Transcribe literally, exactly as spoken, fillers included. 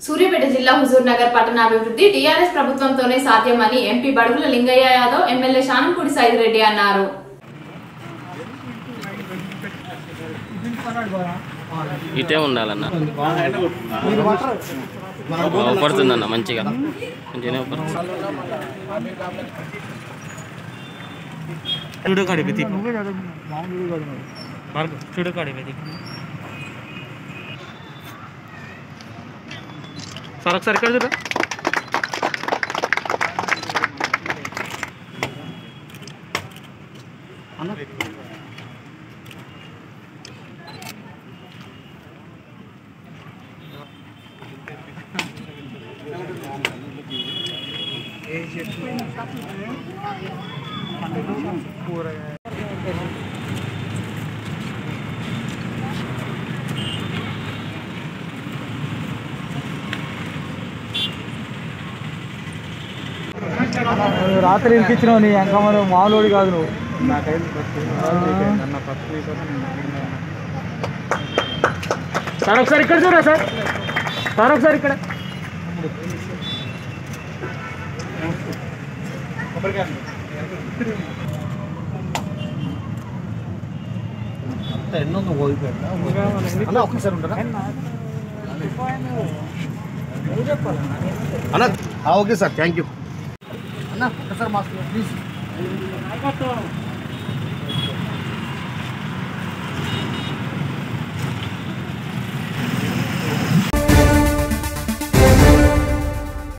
సూర్యాపేట జిల్లా హుజూర్ నగర్ పట్టణాభివృద్ధి టీఆర్ఎస్ ప్రభుత్వంతోనే సాధ్యమని ఎంపీ బడుగుల లింగయ్య యాదవ్, ఎమ్మెల్యే శానంపూడి సైదిరెడ్డి అన్నారు. ఇటే ఉండాలన్న పడుతుందన్న మంచిగా మంచిగానే సార్ ఒకసారి ఇక్కడ చూడ రాత్రి ఇంకిచ్చినావు నీ అంక మరి మామూలు కాదు నువ్వు. సార్ ఒకసారి ఇక్కడ చూడరా సార్ సార్ ఒకసారి ఇక్కడ ఎన్నో పోయిపోయాడు ఒక్కసారి ఉంటారా అన్న? ఓకే సార్, థ్యాంక్ యూ అన్న. ఒకసారి మాస్క్ ప్లీజ్.